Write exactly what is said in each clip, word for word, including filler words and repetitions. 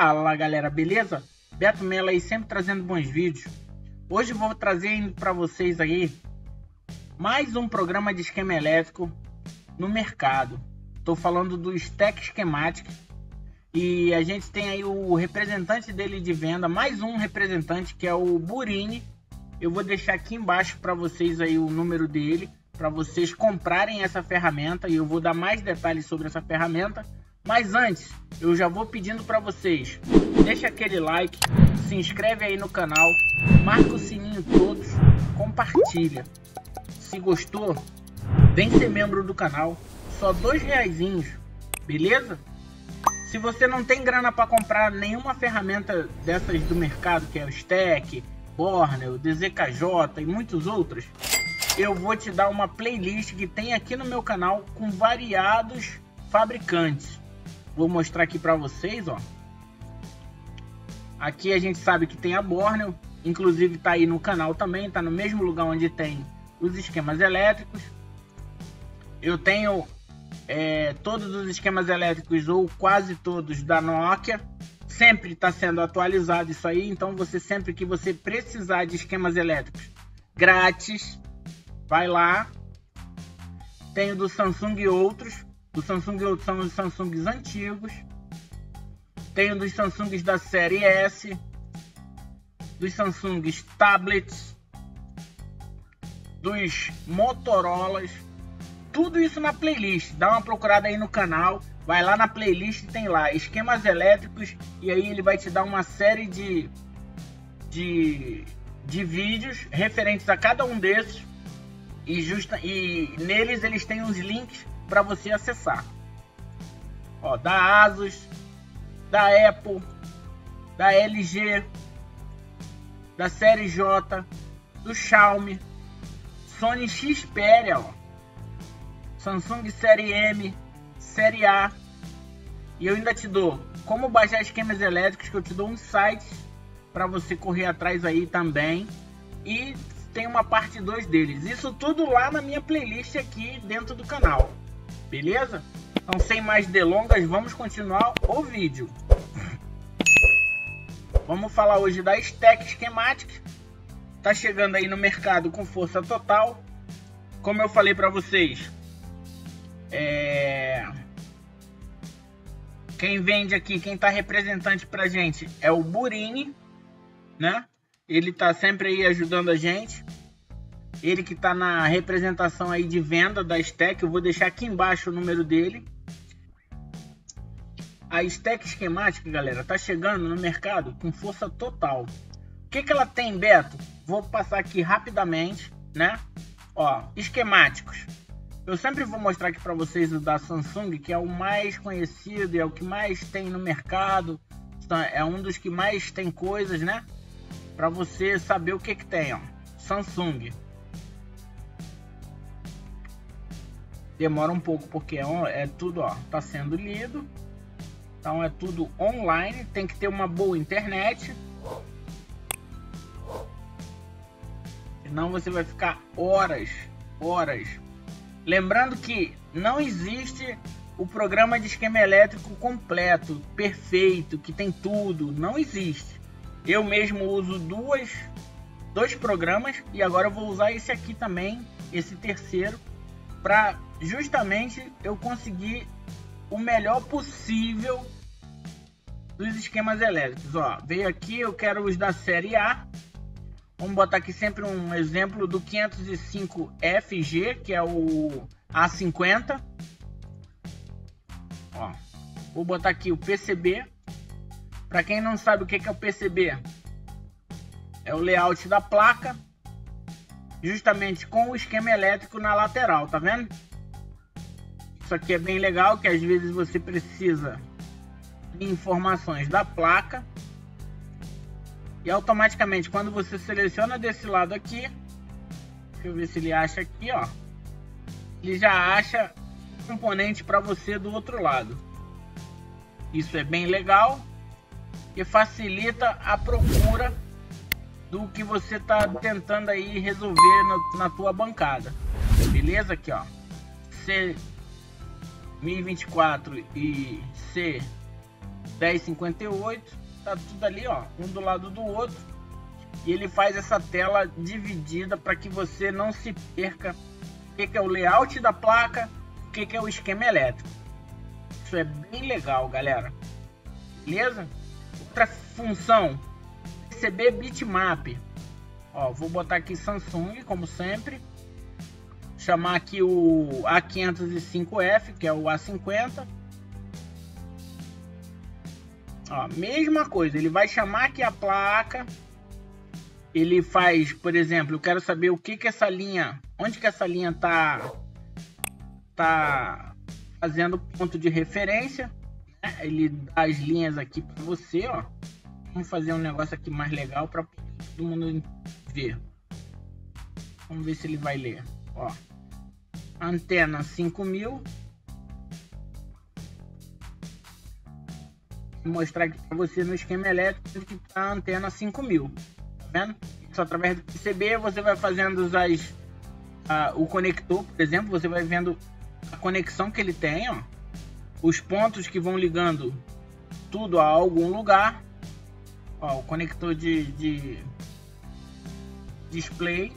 Fala galera, beleza? Beto Mello aí, sempre trazendo bons vídeos. Hoje vou trazer para vocês aí mais um programa de esquema elétrico no mercado. Estou falando do Stack Schematic e a gente tem aí o representante dele de venda, mais um representante que é o Burini. Eu vou deixar aqui embaixo para vocês aí o número dele, para vocês comprarem essa ferramenta, e eu vou dar mais detalhes sobre essa ferramenta. Mas antes, eu já vou pedindo para vocês, deixa aquele like, se inscreve aí no canal, marca o sininho todos, compartilha. Se gostou, vem ser membro do canal, só dois reaisinhos, beleza? Se você não tem grana para comprar nenhuma ferramenta dessas do mercado, que é o Stack, Borneo, D Z K J e muitos outros, eu vou te dar uma playlist que tem aqui no meu canal com variados fabricantes. Vou mostrar aqui para vocês, ó. Aqui a gente sabe que tem a Borneo, inclusive tá aí no canal também, tá no mesmo lugar onde tem os esquemas elétricos. Eu tenho é, todos os esquemas elétricos, ou quase todos, da Nokia. Sempre está sendo atualizado isso aí, então você sempre que você precisar de esquemas elétricos grátis, vai lá. Tenho do Samsung e outros. Do Samsung e outros são os Samsungs antigos. Tenho dos Samsungs da série S, dos Samsungs tablets, dos Motorolas, tudo isso na playlist. Dá uma procurada aí no canal, vai lá na playlist, tem lá esquemas elétricos, e aí ele vai te dar uma série de, de, de vídeos referentes a cada um desses, e, justa, e neles eles têm os links para você acessar. Ó, da Asus, da Apple, da L G, da série J, do Xiaomi, Sony Xperia, ó, Samsung série M, série A. E eu ainda te dou como baixar esquemas elétricos, que eu te dou um site para você correr atrás aí também. E tem uma parte dois deles. Isso tudo lá na minha playlist aqui dentro do canal. Beleza? Então, sem mais delongas, vamos continuar o vídeo. Vamos falar hoje da Stack Schematic. Tá chegando aí no mercado com força total. Como eu falei para vocês, é... quem vende aqui, quem tá representante pra gente é o Burini, né? Ele tá sempre aí ajudando a gente. Ele que tá na representação aí de venda da Stack. Eu vou deixar aqui embaixo o número dele. A Stack Schematic, galera, tá chegando no mercado com força total. O que que ela tem, Beto? Vou passar aqui rapidamente, né? Ó, esquemáticos. Eu sempre vou mostrar aqui para vocês o da Samsung, que é o mais conhecido e é o que mais tem no mercado. É um dos que mais tem coisas, né? Para você saber o que que tem, ó. Samsung. Demora um pouco porque é, é tudo, ó, tá sendo lido. Então é tudo online, tem que ter uma boa internet. Senão você vai ficar horas, horas. Lembrando que não existe o programa de esquema elétrico completo, perfeito, que tem tudo. Não existe. Eu mesmo uso duas, dois programas, e agora eu vou usar esse aqui também, esse terceiro, para justamente eu conseguir o melhor possível dos esquemas elétricos. Ó, veio aqui, eu quero os da série A. Vamos botar aqui sempre um exemplo do quinhentos e cinco F G, que é o A cinquenta. Ó, vou botar aqui o P C B. Para quem não sabe o que é o P C B, é o layout da placa, justamente com o esquema elétrico na lateral, tá vendo? Isso aqui é bem legal, que às vezes você precisa de informações da placa, e automaticamente quando você seleciona desse lado aqui, deixa eu ver se ele acha aqui, ó, ele já acha componente para você do outro lado. Isso é bem legal e facilita a procura do que você tá tentando aí resolver na, na tua bancada. Beleza? Aqui, ó, C mil e vinte e quatro e C dez cinquenta e oito, tá tudo ali, ó, um do lado do outro. E ele faz essa tela dividida para que você não se perca o que, que é o layout da placa, o que, que é o esquema elétrico. Isso é bem legal, galera. Beleza? Outra função, receber bitmap. Ó, vou botar aqui Samsung, como sempre. Chamar aqui o A quinhentos e cinco F, que é o A cinquenta. Ó, mesma coisa, ele vai chamar aqui a placa. Ele faz, por exemplo, eu quero saber o que que essa linha, onde que essa linha tá, tá fazendo ponto de referência, né? Ele dá as linhas aqui para você, ó. Vamos fazer um negócio aqui mais legal para todo mundo ver. Vamos ver se ele vai ler, ó. Antena cinco mil. Vou mostrar aqui para você no esquema elétrico que tá a antena cinco mil. Vendo? Isso através do P C B você vai fazendo as, a, o conector, por exemplo, você vai vendo a conexão que ele tem, ó, os pontos que vão ligando tudo a algum lugar, ó, o conector de, de display,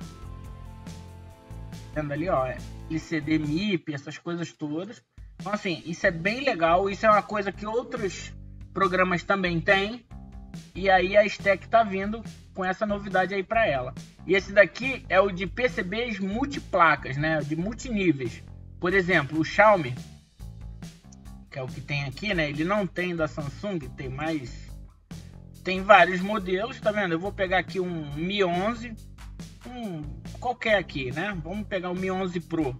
vendo ali, ó, L C D M I P, essas coisas todas. Então assim, isso é bem legal, isso é uma coisa que outros programas também têm. E aí a Stack tá vindo com essa novidade aí para ela. E esse daqui é o de P C Bs multiplacas, né? De multiníveis. Por exemplo, o Xiaomi, que é o que tem aqui, né? Ele não tem da Samsung, tem mais, tem vários modelos, tá vendo? Eu vou pegar aqui um Mi onze, um qualquer aqui, né? Vamos pegar o Mi onze Pro.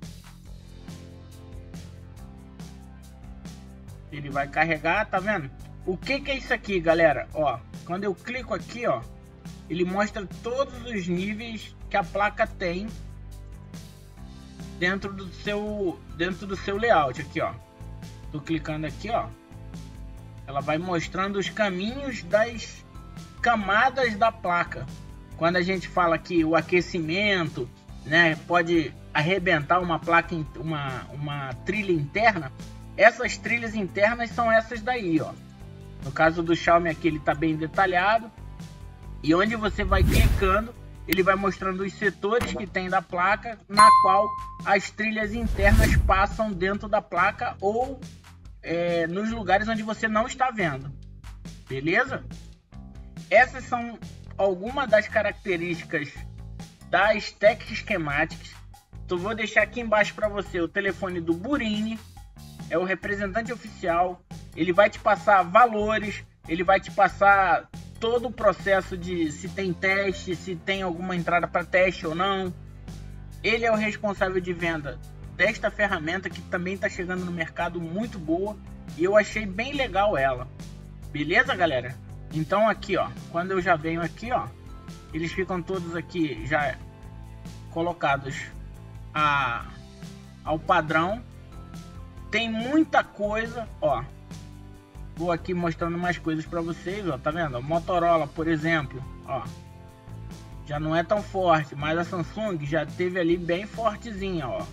Ele vai carregar, tá vendo? O que que é isso aqui, galera? Ó, quando eu clico aqui, ó, ele mostra todos os níveis que a placa tem dentro do seu dentro do seu layout aqui, ó. Tô clicando aqui, ó. Ela vai mostrando os caminhos das camadas da placa. Quando a gente fala que o aquecimento, né, pode arrebentar uma placa, uma uma trilha interna, essas trilhas internas são essas daí, ó. No caso do Xiaomi aqui, ele está bem detalhado. E onde você vai clicando, ele vai mostrando os setores que tem da placa, na qual as trilhas internas passam dentro da placa ou é, nos lugares onde você não está vendo. Beleza? Essas são algumas das características da Stack Schematics. Então vou deixar aqui embaixo para você o telefone do Burini. É o representante oficial. Ele vai te passar valores, ele vai te passar todo o processo de se tem teste, se tem alguma entrada para teste ou não. Ele é o responsável de venda desta ferramenta que também está chegando no mercado, muito boa, e eu achei bem legal ela. Beleza, galera? Então aqui, ó, quando eu já venho aqui, ó, eles ficam todos aqui já colocados a, ao padrão. Tem muita coisa, ó. Vou aqui mostrando mais coisas para vocês, ó, tá vendo? A Motorola, por exemplo, ó, já não é tão forte, mas a Samsung já teve ali bem fortezinha, ó.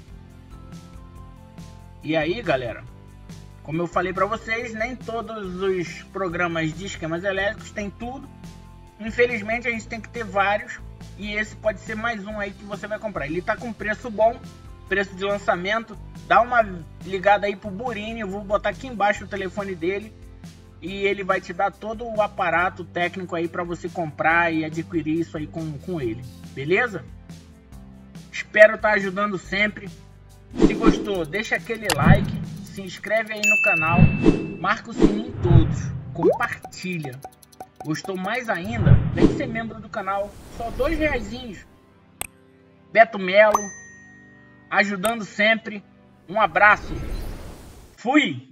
E aí, galera, como eu falei para vocês, nem todos os programas de esquemas elétricos tem tudo. Infelizmente, a gente tem que ter vários, e esse pode ser mais um aí que você vai comprar. Ele tá com preço bom, preço de lançamento. Dá uma ligada aí pro Burini, eu vou botar aqui embaixo o telefone dele. E ele vai te dar todo o aparato técnico aí para você comprar e adquirir isso aí com, com ele. Beleza? Espero estar ajudando sempre. Se gostou, deixa aquele like. Se inscreve aí no canal. Marca o sininho todos. Compartilha. Gostou mais ainda? Vem ser membro do canal. Só dois reaisinhos. Beto Melo. Ajudando sempre. Um abraço. Fui!